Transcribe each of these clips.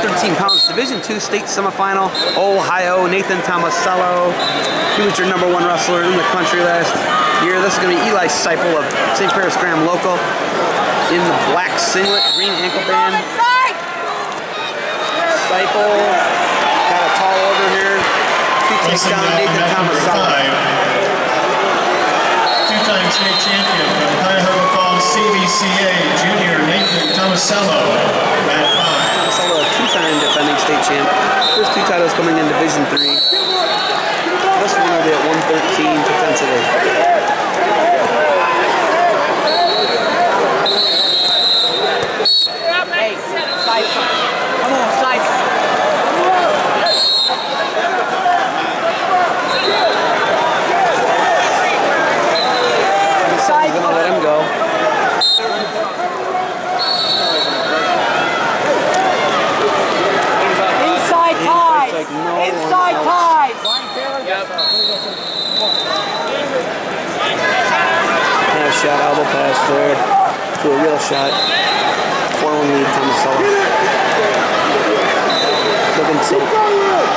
113 pounds, Division II state semifinal, Ohio, Nathan Tomasello. He was your #1 wrestler in the country last year. This is going to be Eli Seipel of St. Paris Graham local in the black singlet, green ankle band. Seipel, got a tall order here. He takes down Nathan Tomasello. Two-time state champion from Cuyahoga Falls CVCA, junior Nathan Tomasello, at 5. Tomasello, a 2-time defending state champ. First 2 titles coming in Division III. This one will be at 113 potentially. Hey, Seipel. Come on, Seipel. He's gonna let him go. Inside ties. Like no Inside ties. Nice shot, elbow pass there to a real shot. 4-1 lead, Tomasello. Looking tilt.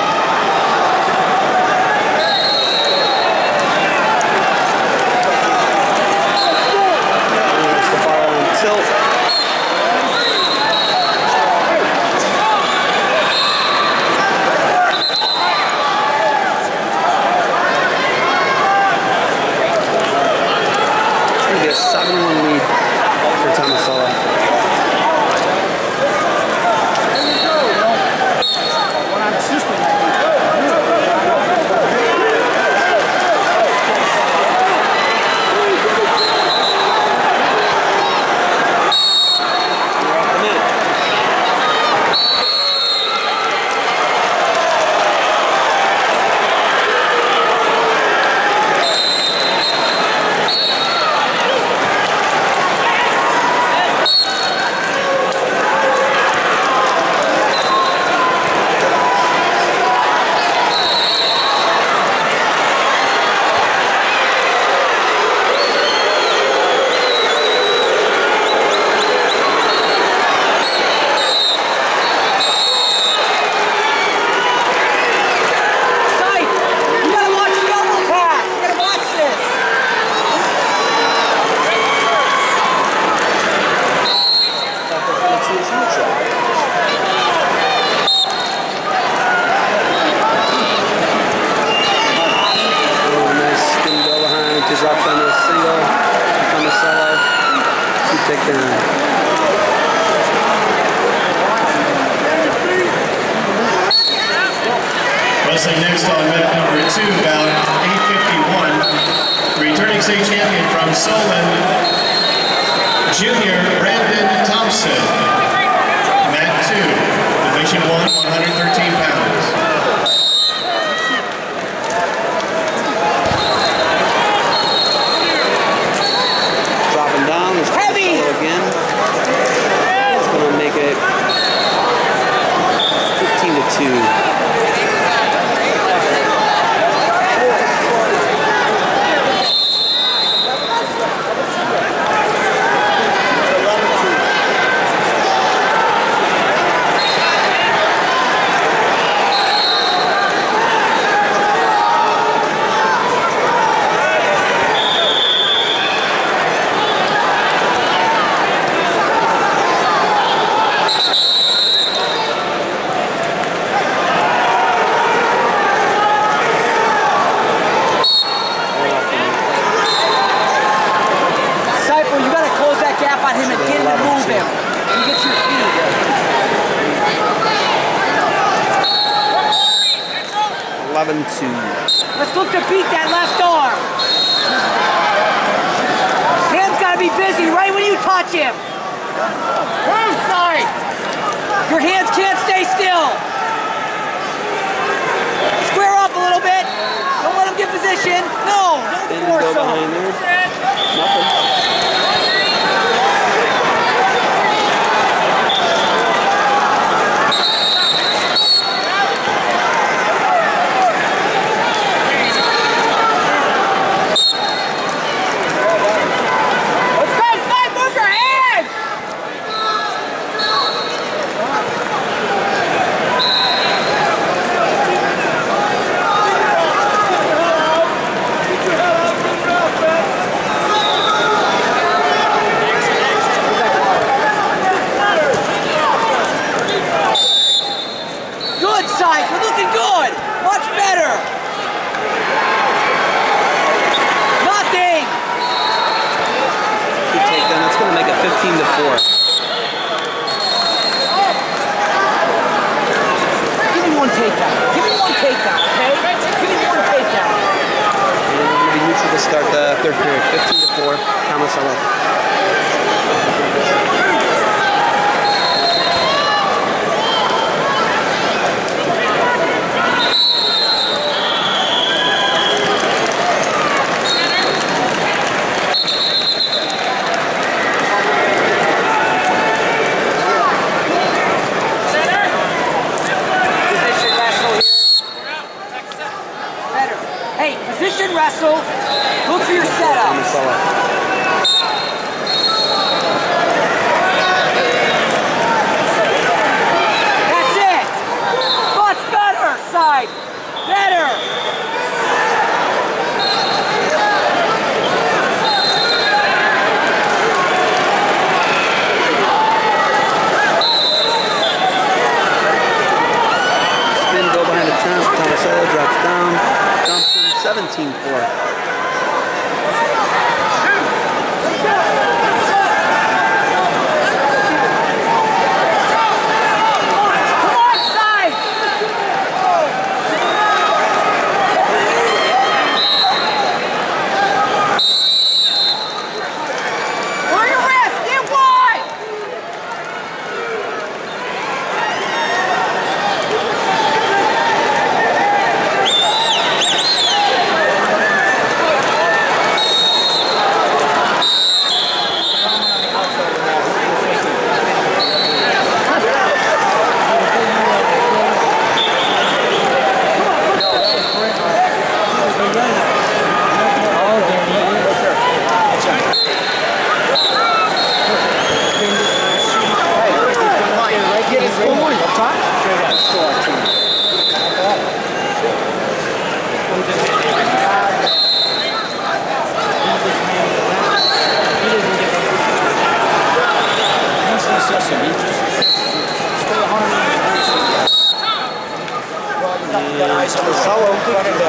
Wrestling next on mat number 2, bout 851. Returning state champion from Solon, junior Brandon Thompson. Mat 2, Division I, 113 pounds. Dropping down, it's heavy again. It's going to make it 15-2. On him and get him to move him. You get your feet. Let's look to beat that left arm. Hands gotta be busy right when you touch him. Move side. Your hands can't stay still. Square up a little bit. Don't let him get position. No, don't force him. Nothing. third period. 15-4, Tomasello. Position wrestle. Look for your setup. That's it. Much better. Side. Better. Spin, go behind the tent. Tomasello drops down. 17-4.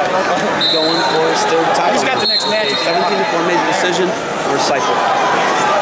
Going for his third title. He's got the next match. 17-4 made the decision. Recycle.